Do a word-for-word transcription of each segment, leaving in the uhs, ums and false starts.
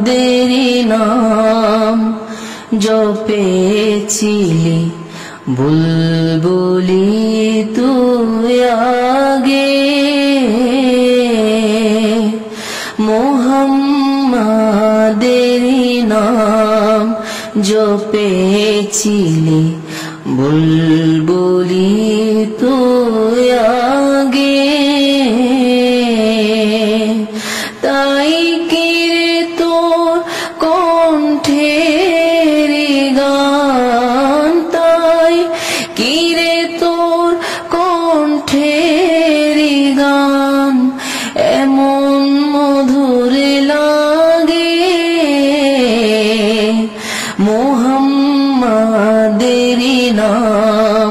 মুহাম্মাদেরি নাম জপেছিলি বুলবুলি তুই আগে মুহাম্মাদেরি নাম জপেছিলি বুলবুলি তুই আগে তাই কিরে তোর কণ্ঠের গান তাই কিরে তোর কণ্ঠের গান এমন মধুর লাগে মুহাম্মাদেরি নাম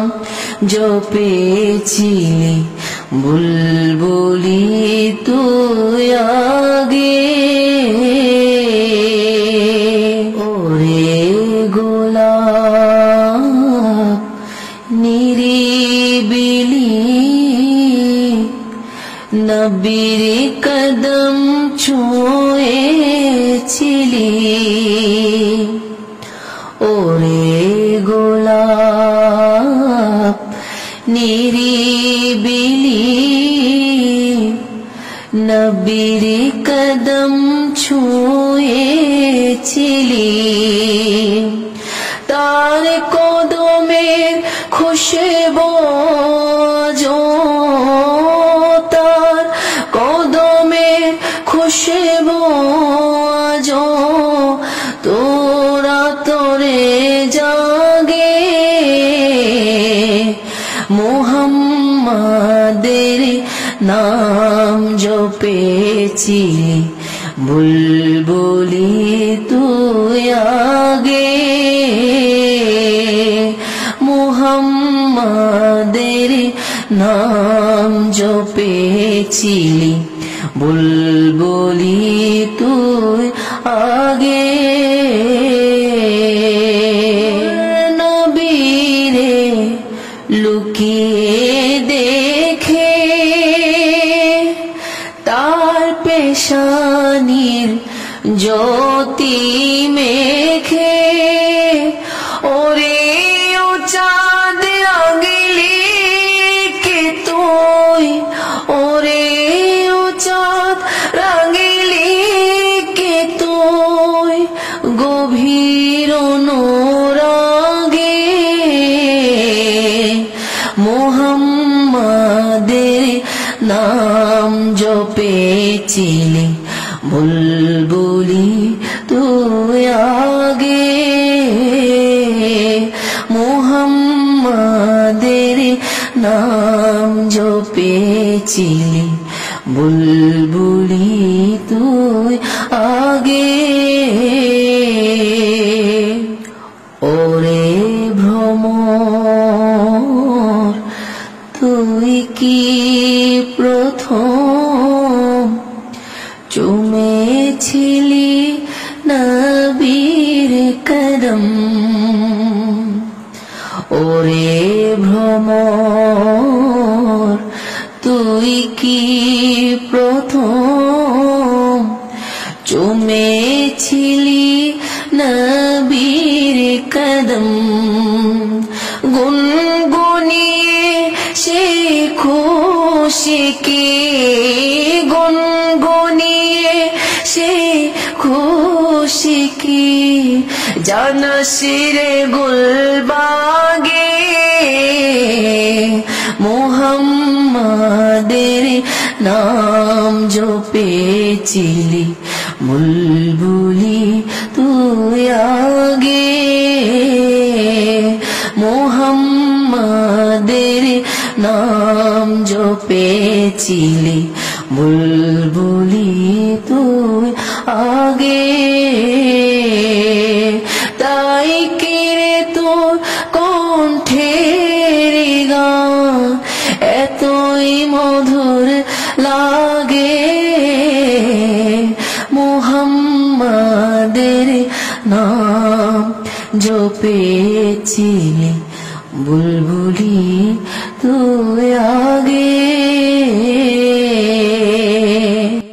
জপেছিলি বুলবুলি তুই আগে ওরে গোলাপ নিরিবিলি নবীর কদম ছুঁয়েছিলি ওরে গোলাপ নিরিবিলি নবীর কদম ছুঁয়েছিলি তার কদমের খুশবু তার কদমের খুশবু তোরা তোরে জাগে মুহাম্মাদের নাম জপেছিলি বুলবুলি তুই আগে মুহাম্মাদের নাম জপেছিলি বুলবুলি তুই আগে নবীরে লুকিয়ে দেখে তার পেশানির জ্যোতি মেখে ওরে ও চাঁদ আগলি কে তুই ওরে ও চাঁদ রাঙিলি কে তুই গভীর অনুরাগে মুহাম্মাদের নাম জপেছিলি বুলবুলি তুই আগে মুহাম্মাদের নাম জপেছিলি বুলবুলি তুই আগে ওরে ভ্রমর তুই কি প্রথম চুমেছিলি নবীর কদম ওরে ভ্রমর তুই কি প্রথম চুমেছিলি নবীর কদম গুনগুনিয়ে সে খুশি কি গুনগুনিয়ে সে খুশি কি জানসিরে গুলবাগে মুহাম্মাদের নাম জপেছিলি বুলবুলি তুই আগে মুহাম্মাদের নাম জপেছিলি বুলবুলি তুই আগে তাই কিরে তোর কণ্ঠের গান এতই মধুর লাগে মুহাম্মাদের নাম জপেছিলি বুলবুলি